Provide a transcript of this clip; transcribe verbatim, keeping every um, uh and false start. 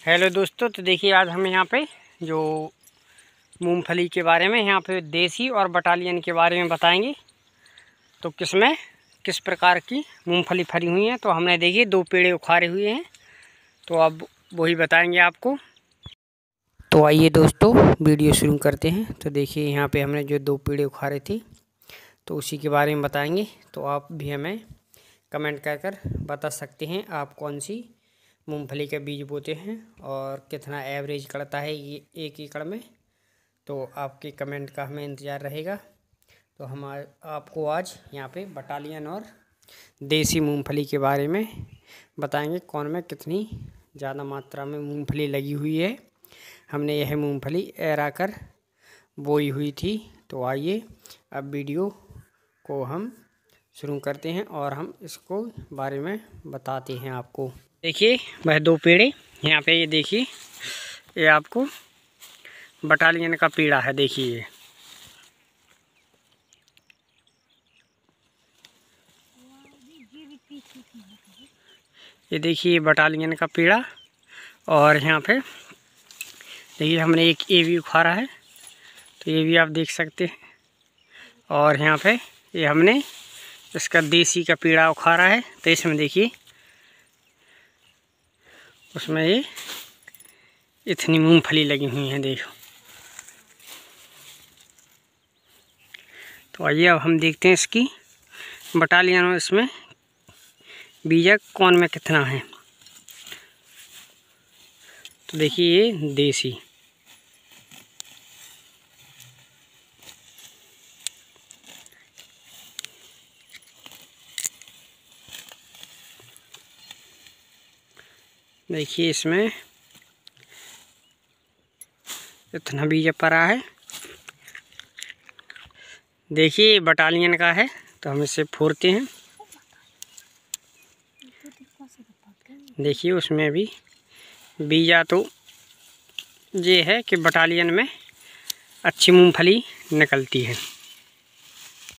Hello दोस्तों, तो देखिए आज हम यहाँ पे जो मूंगफली के बारे में यहाँ पे देसी और बटालियन के बारे में बताएंगे। तो किसमें किस प्रकार की मूंगफली फली हुई हैं। तो हमने देखिए दो पेड़े उखाड़े हुए हैं, तो अब वही बताएंगे आपको। तो आइए दोस्तों वीडियो शुरू करते हैं। तो देखिए यहाँ पे हमने जो दो पेड़े उखाड़े थे तो उसी के बारे में बताएंगे। तो आप भी हमें कमेंट कर कर बता सकते हैं आप कौन सी मूंगफली के बीज बोते हैं और कितना एवरेज करता है ये एक एकड़ में। तो आपके कमेंट का हमें इंतज़ार रहेगा। तो हम आपको आज यहाँ पे बटालियन और देसी मूंगफली के बारे में बताएंगे, कौन में कितनी ज़्यादा मात्रा में मूंगफली लगी हुई है। हमने यह मूंगफली एरा कर बोई हुई थी। तो आइए अब वीडियो को हम शुरू करते हैं और हम इसको बारे में बताते हैं आपको। देखिए वह दो पेड़े यहाँ पे, ये देखिए ये आपको बटालियन का पेड़ा है। देखिए ये देखिए बटालियन का पेड़ा। और यहाँ पे देखिए हमने एक ये भी उखाड़ा है, तो ये भी आप देख सकते हैं। और यहाँ पे ये हमने इसका देसी का पेड़ा उखाड़ा है। तो इसमें देखिए उसमें ये इतनी मूंगफली लगी हुई है, देखो। तो आइए अब हम देखते हैं इसकी बटालियन में इसमें बीजक कौन में कितना है। तो देखिए ये देसी, देखिए इसमें इतना बीज पड़ा है। देखिए बटालियन का है, तो हम इसे फोड़ते हैं। देखिए उसमें भी बीजा तो ये है कि बटालियन में अच्छी मूंगफली निकलती है।